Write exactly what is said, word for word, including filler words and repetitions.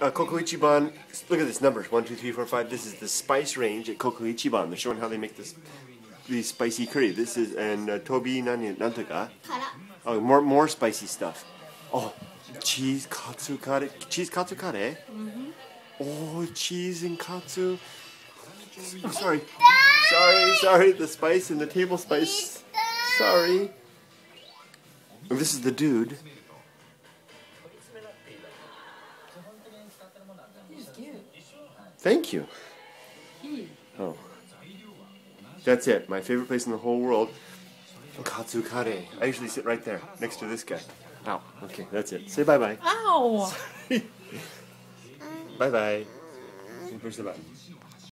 uh, Kokoichiban, look at this numbers, one, two, three, four, five. This is the spice range at Kokoichiban. They're showing how they make this, these spicy curry. This is, and uh, Tobi nani, nantoka? Oh, more, more spicy stuff. Oh, cheese katsu kare, cheese katsu kare? Mm-hmm. Oh, cheese and katsu. Oh, sorry, sorry, sorry, the spice and the table spice. Sorry. And this is the dude. Thank you. Oh. That's it. My favorite place in the whole world. Katsu kare. I usually sit right there, next to this guy. Ow. Okay, that's it. Say bye-bye. Ow! Bye-bye. Where's the button?